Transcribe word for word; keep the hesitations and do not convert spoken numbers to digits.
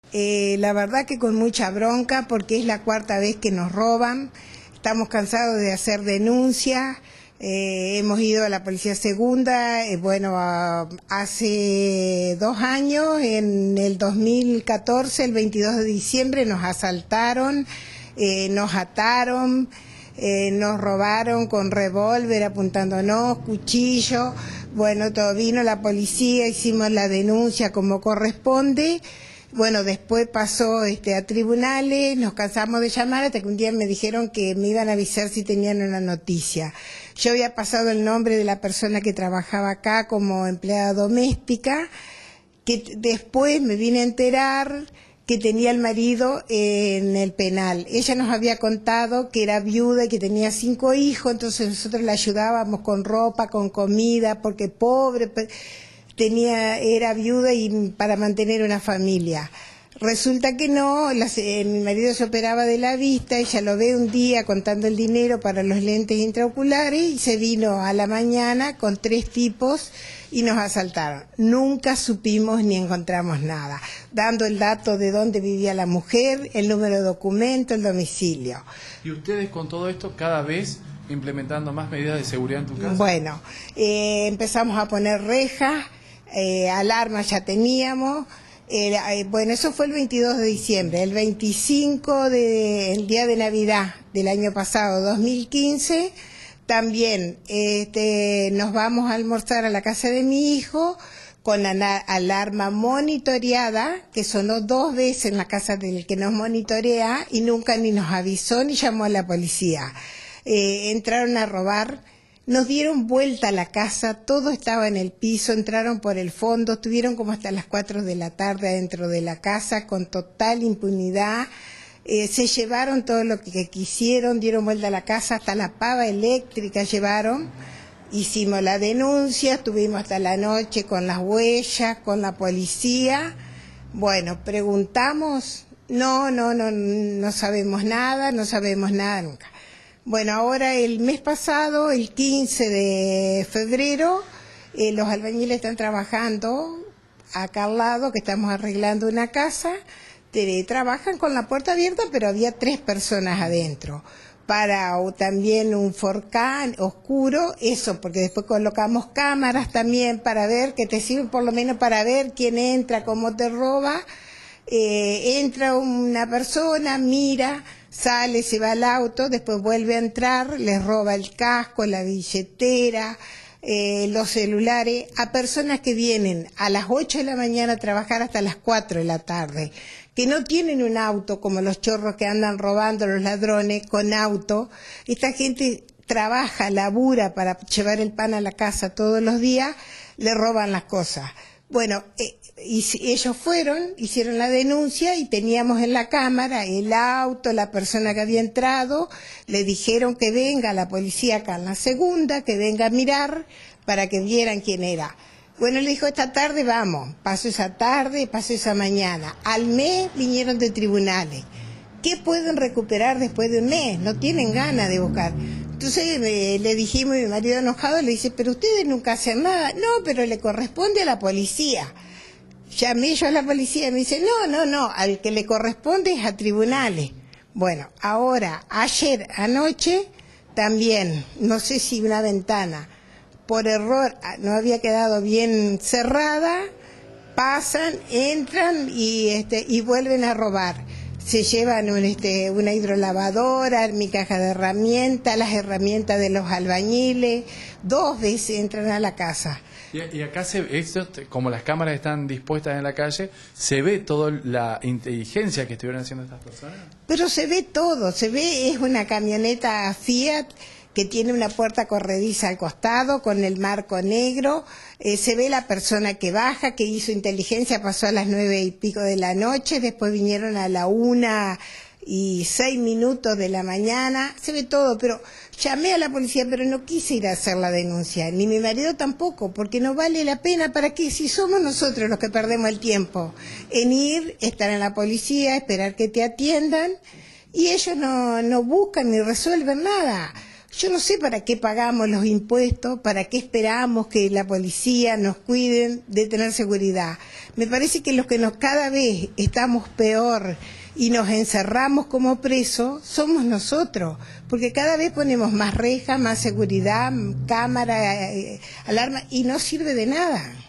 Eh, la verdad que con mucha bronca, porque es la cuarta vez que nos roban. Estamos cansados de hacer denuncias. Eh, hemos ido a la Policía Segunda, eh, bueno, a, hace dos años, en el dos mil catorce, el veintidós de diciembre, nos asaltaron, eh, nos ataron, eh, nos robaron con revólver apuntándonos, cuchillo. Bueno, todo vino la policía, hicimos la denuncia como corresponde. Bueno, después pasó este, a tribunales, nos cansamos de llamar hasta que un día me dijeron que me iban a avisar si tenían una noticia. Yo había pasado el nombre de la persona que trabajaba acá como empleada doméstica, que después me vine a enterar que tenía el marido en el penal. Ella nos había contado que era viuda y que tenía cinco hijos, entonces nosotros la ayudábamos con ropa, con comida, porque pobre... tenía era viuda y para mantener una familia. Resulta que no, la, eh, mi marido se operaba de la vista, ella lo ve un día contando el dinero para los lentes intraoculares y se vino a la mañana con tres tipos y nos asaltaron. Nunca supimos ni encontramos nada, dando el dato de dónde vivía la mujer, el número de documento, el domicilio. ¿Y ustedes con todo esto cada vez implementando más medidas de seguridad en tu casa? Bueno, eh, empezamos a poner rejas, eh, alarmas ya teníamos. Era, eh, bueno, eso fue el veintidós de diciembre. El veinticinco, de, el día de Navidad del año pasado, dos mil quince, también este, nos vamos a almorzar a la casa de mi hijo con la alarma monitoreada, que sonó dos veces en la casa del que nos monitorea y nunca ni nos avisó ni llamó a la policía. Eh, entraron a robar. Nos dieron vuelta a la casa, todo estaba en el piso, entraron por el fondo, estuvieron como hasta las cuatro de la tarde dentro de la casa con total impunidad. Eh, se llevaron todo lo que quisieron, dieron vuelta a la casa, hasta la pava eléctrica llevaron. Hicimos la denuncia, estuvimos hasta la noche con las huellas, con la policía. Bueno, preguntamos, no, no, no, no sabemos nada, no sabemos nada nunca. Bueno, ahora el mes pasado, el quince de febrero, eh, los albañiles están trabajando acá al lado, que estamos arreglando una casa. Te, trabajan con la puerta abierta, pero había tres personas adentro. Para o también un forcán oscuro, eso, porque después colocamos cámaras también para ver, que te sirven por lo menos para ver quién entra, cómo te roba. Eh, entra una persona, mira, sale, se va al auto, después vuelve a entrar, les roba el casco, la billetera, eh, los celulares, a personas que vienen a las ocho de la mañana a trabajar hasta las cuatro de la tarde, que no tienen un auto como los chorros que andan robando los ladrones con auto. Esta gente trabaja, labura para llevar el pan a la casa todos los días, le roban las cosas. Bueno, eh, y ellos fueron, hicieron la denuncia y teníamos en la cámara el auto, la persona que había entrado, le dijeron que venga la policía acá en la segunda, que venga a mirar para que vieran quién era. Bueno, le dijo, esta tarde vamos, pasó esa tarde, pasó esa mañana. Al mes vinieron de tribunales. ¿Qué pueden recuperar después de un mes? No tienen ganas de buscar. Entonces eh, le dijimos, mi marido enojado le dice, pero ustedes nunca hacen nada. No, pero le corresponde a la policía. Llamé yo a la policía y me dice, no, no, no, al que le corresponde es a tribunales. Bueno, ahora, ayer, anoche, también, no sé si una ventana, por error, no había quedado bien cerrada, pasan, entran y, este, y vuelven a robar. Se llevan un, este, una hidrolavadora, mi caja de herramientas, las herramientas de los albañiles, dos veces entran a la casa. Y, y acá, se, esto, como las cámaras están dispuestas en la calle, ¿se ve toda la inteligencia que estuvieron haciendo estas personas? Pero se ve todo, se ve, es una camioneta Fiat que tiene una puerta corrediza al costado con el marco negro, eh, se ve la persona que baja, que hizo inteligencia, pasó a las nueve y pico de la noche, después vinieron a la una y seis minutos de la mañana, se ve todo, pero llamé a la policía, pero no quise ir a hacer la denuncia, ni mi marido tampoco, porque no vale la pena. ¿Para qué? Si somos nosotros los que perdemos el tiempo en ir, estar en la policía, esperar que te atiendan, y ellos no, no buscan ni resuelven nada. Yo no sé para qué pagamos los impuestos, para qué esperamos que la policía nos cuiden de tener seguridad. Me parece que los que nos cada vez estamos peor y nos encerramos como presos somos nosotros, porque cada vez ponemos más rejas, más seguridad, cámara, eh, alarma, y no sirve de nada.